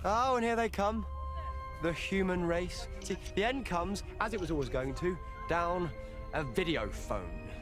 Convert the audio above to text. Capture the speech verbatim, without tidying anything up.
Oh, and here they come. The human race. See, the end comes, as it was always going to, down a video phone.